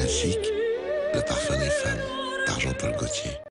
Chic, le parfum des femmes, d'Argent Paul Gaultier.